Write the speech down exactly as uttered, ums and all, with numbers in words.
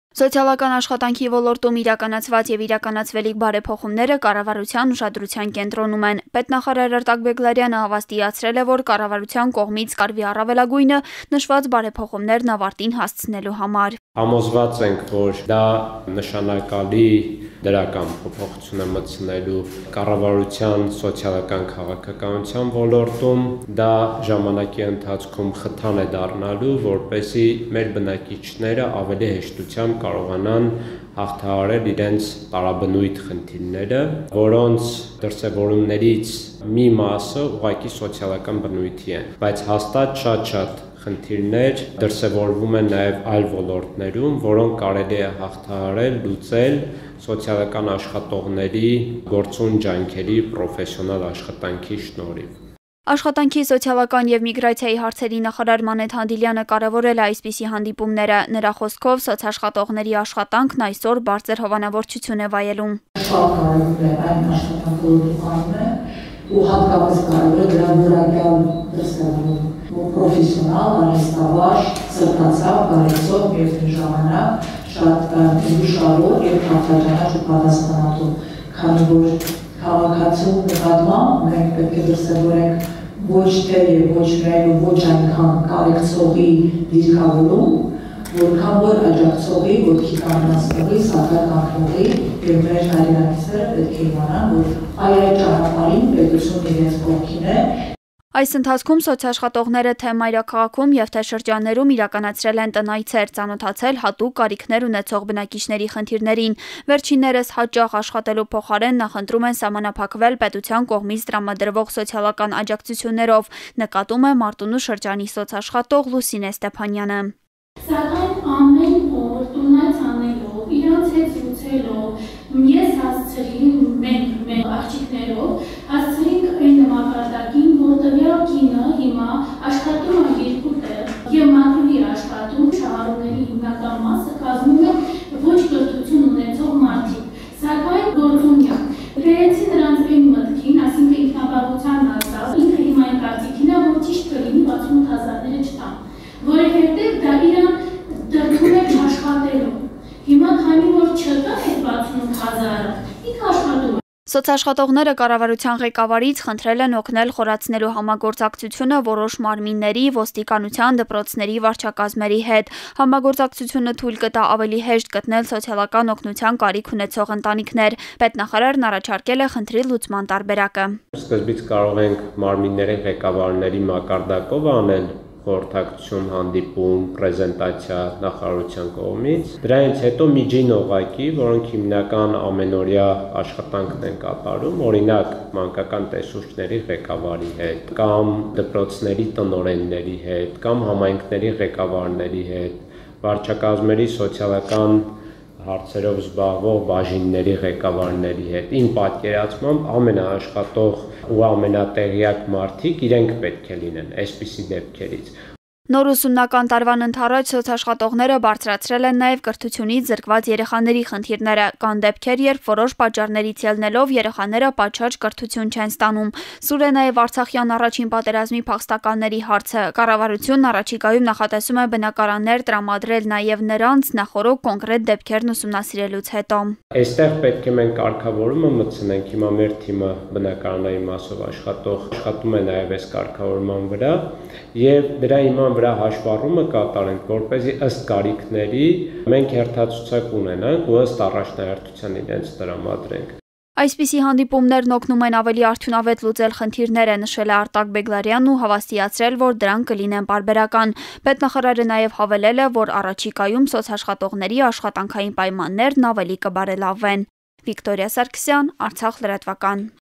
Սոցիալական աշխատանքի ոլորտում իրականացված եւ իրականացվելիք բարեփոխումները կառավարության ուշադրության կենտրոնում են։ Պետնախարար Արտակ Բեգլարյանը հավաստիացրել է, որ կառավարության կողմից կարվի առավելագույնը նշված բարեփոխումներն ավարտին հասցնելու համար։ Համոզված ենք, որ դա նշանակալի դրական փոփոխություն է մտցնելու կառավարության սոցիալական քաղաքականության ոլորտում, դա ժամանակի ընթացքում խթան է դառնալու, որպեսզի մեր բնակիչները ավելի հեշտությամբ կարողանան հաղթահարել իրենց տարաբնույթ խնդիրները, որոնց դրսևորումներից մի մասը ուղղակի սոցիալական բնույթի են, բայց հաստատ շատ-շատ խնդիրներ դրսևորվում են նաև այլ ոլորտներում, որոնք կարելի է հաղթահարել, լուծել սոցիալական աշխատողների գործուն ջանքերի պրոֆեսիոնալ աշխատանքի շնորհիվ։ Աշխատանքի, սոցիալական եւ միգրացիայի հարցերի նախարար Մանեթ Հանդիլյանը կարևորել է այսպիսի հանդիպումները։ Նրա խոսքով սոցաշխատողների աշխատանքն այսօր բարձր հովանավորչություն է վայելում։ Շատ կարևոր է այն աշխատանքը, որը անում է, ու հատկապես կարևոր է դրա որակյալ դրսևորումը։ Պրոֆեսիոնալ, արհեստավար, սրտացավ, բարեկցող միևնույն ժամանակ շատ ուշավոր եւ հաղթահարիչ ու պատասխանատու, քանի որ քաղաքացու նկատմամբ մենք պետք է դրսևորենք ոչ թե եւ ոչ միայն ու ոչ այնքան կարեկցողի դիրքավորում, որքան որ աջակցողի, ոտքի կանգնացնողի, սակայն կանգնողի եւ մեր հայրենակիցները պետք է իմանան, որ այդ ճանապարհին պետությունն իրենց կողքին է։ Այս ընթացքում սոցաշխատողները թե մայրաքաղաքում եւ թե շրջաններում իրականացրել են տնայցեր, ծանոթացել հատուկ կարիքներ ունեցող բնակիչների խնդիրներին։ Վերջիններս հաճախ աշխատելու փոխարեն նախընտրում են սահմանափակվել պետության կողմից տրամադրվող սոցիալական աջակցություններով, նկատում է Մարտունու շրջանի սոցաշխատող Լուսինե Ստեփանյանը։ Սակայն ամեն օր տնայց անելով, իրանց հետ զրուցելով, ես հասցրի մենք մեր աղջիկներով, հասցրինք այն մակարդակին, որ տվյալ կինը հիմա աշխատում է երկու տեղ եւ մաքրվի աշխատում, շահառուների հիմնական մասը կազմում է ոչ կրթություն ունեցող մարդիկ, սակայն գործունյա։ Վերեցի նրանց այն մտքին, այսինքն ինքնաբավության հասավ, ինքը հիմա այն կարծիքին է, որ ճիշտ կլինի վաթսունութ հազարները չտան, որովհետեւ դա իրան դրդում է աշխատելու։ Հիմա քանի որ չկա այդ վաթսունութ հազարը, ինքը աշխատում է։ Սոցաշխատողները կառավարության ղեկավարից խնդրել են օգնել խորացնելու համագործակցությունը որոշ մարմինների, ոստիկանության, դպրոցների վարչակազմերի հետ։ Համագործակցությունը թույլ կտա ավելի հեշտ գտնել սոցիալական օգնության կարիք ունեցող ընտանիքներ։ Պետնախարարն առաջարկել է խնդրի լուծման տարբերակը։ Սկզբից կարող ենք մարմինների ղեկավարների մակարդակով անել խորհրդակցություն, հանդիպում, պրեզենտացիա նախարարության կողմից։ Դրանից հետո միջին օղակի, որոնք հիմնական ամենօրյա աշխատանքն են կատարում, օրինակ մանկական տեսուչների ղեկավարի հետ, կամ դպրոցների տնօրենների հետ, կամ համայնքների ղեկավարների հետ, վարչակազմերի սոցիալական հարցերով զբաղվող բաժինների ղեկավարների հետ։ Իմ պատկերացմամբ ամենաաշխատող ու ամենատեղյակ մարդիկ իրենք պետք է լինեն այսպիսի դեպքերից։ Նոր ուսումնական տարվան ընթառաջ սոցաշխատողները բարձրացրել են նաև կրթությունից զրկված երեխաների խնդիրները։ Կան դեպքեր, երբ որոշ պատճառներից ելնելով երեխաները պատշաճ կրթություն չեն ստանում։ Սուր է նաև Արցախյան առաջին պատերազմի փախստականների հարցը։ Կառավարությունն առաջիկայում նախատեսում է բնակարաններ տրամադրել նաև նրանց նախորոք կոնկրետ դեպքերն ուսումնասիրելուց հետո։ Այստեղ պետք է մենք կարգավորումը մտցնենք, հիմա մեր թիմը բնակարանային մասով աշխատող աշխատում է նաև այս կարգավորման վրա եւ դրա հիման վրա հաշվառումը կատարենք, որպեսզի ըստ կարիքների մենք հերթացուցակ ունենանք ու ըստ առաջնահերթության իրենց տրամադրենք։ Այսպիսի հանդիպումներն օգնում են ավելի արդյունավետ լուծել խնդիրները, նշել է Արտակ Բեգլարյանն ու հավաստիացրել, որ դրանք կլինեն պարբերական։ Պետնախարարը նաև հավելել է, որ առաջիկայում սոցաշխատողների աշխատանքային պայմաններն ավելի կբարելավվեն։ Վիկտորիա Սարգսյան, Արցախ լրատվական։